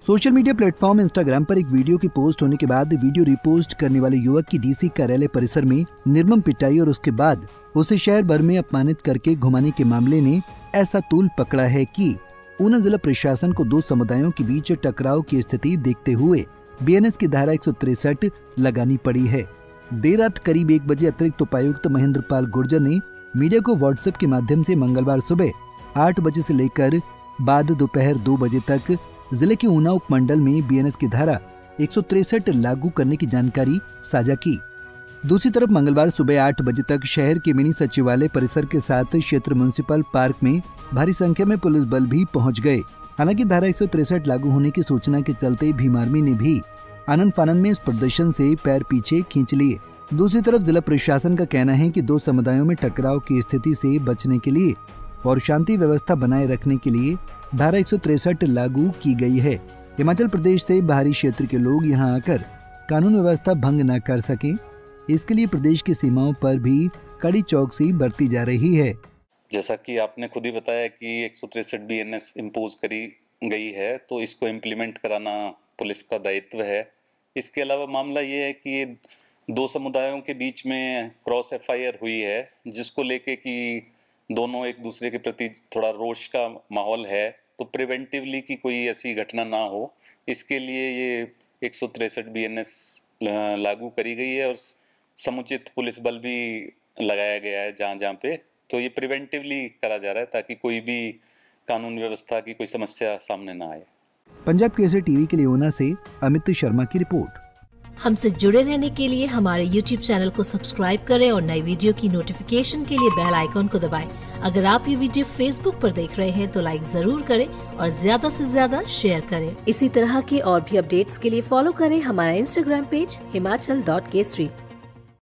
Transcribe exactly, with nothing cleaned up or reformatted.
Social media platform Instagram पर एक video की पोस्ट होने के बाद वीडियो रिपोस्ट करने वाले युवक की डीसी कार्यालय परिसर में निर्मम पिटाई और उसके बाद उसे शहर भर में अपमानित करके घुमाने के मामले ने ऐसा तूल पकड़ा है कि ऊना जिला प्रशासन को दो समुदायों के बीच टकराव की स्थिति देखते हुए बीएनएस की धारा एक सौ तिरसठ लगानी पड़ी है। देर रात करीब एक बजे अतिरिक्त उपायुक्त महेंद्र पाल गुर्जर ने मीडिया को व्हाट्सएप के माध्यम से मंगलवार सुबह आठ बजे से लेकर बाद दोपहर दो बजे तक जिले के ऊना उपमंडल में बीएनएस की धारा एक सौ तिरसठ लागू करने की जानकारी साझा की। दूसरी तरफ मंगलवार सुबह आठ बजे तक शहर के मिनी सचिवालय परिसर के साथ क्षेत्र म्युनिसिपल पार्क में भारी संख्या में पुलिस बल भी पहुंच गए। हालांकि धारा एक सौ तिरसठ लागू होने की सूचना के चलते भीम आर्मी ने भी आनंद फानंद में इस प्रदर्शन से पैर पीछे खींच लिए। दूसरी तरफ जिला प्रशासन का कहना है कि दो समुदायों में टकराव की स्थिति से बचने के लिए और शांति व्यवस्था बनाए रखने के लिए धारा एक सौ तिरसठ लागू की गई है। हिमाचल प्रदेश से बाहरी क्षेत्र के लोग यहां आकर कानून व्यवस्था भंग न कर सकें, इसके लिए प्रदेश की सीमाओं पर भी कड़ी चौकसी बरती जा रही है। जैसा कि आपने खुद ही बताया कि एक सौ तिरसठ बीएनएस इम्पोज करी गई है, तो इसको इम्प्लीमेंट कराना पुलिस का दायित्व है। इसके अलावा मामला ये है कि दो समुदायों के बीच में क्रॉस एफआईआर हुई है, जिसको लेके कि दोनों एक दूसरे के प्रति थोड़ा रोष का माहौल है, तो प्रिवेंटिवली की कोई ऐसी घटना ना हो, इसके लिए ये एक सौ तिरसठ बीएनएस लागू करी गई है और समुचित पुलिस बल भी लगाया गया है जहाँ जहाँ पे। तो ये प्रिवेंटिवली करा जा रहा है ताकि कोई भी कानून व्यवस्था की कोई समस्या सामने ना आए। पंजाब केसरी टीवी के लिए ऊना से अमित शर्मा की रिपोर्ट। हमसे जुड़े रहने के लिए हमारे यूट्यूब चैनल को सब्सक्राइब करें और नई वीडियो की नोटिफिकेशन के लिए बेल आइकॉन को दबाएं। अगर आप ये वीडियो फेसबुक पर देख रहे हैं तो लाइक जरूर करें और ज्यादा से ज्यादा शेयर करें। इसी तरह के और भी अपडेट्स के लिए फॉलो करें हमारा Instagram page Himachal dot Kesari.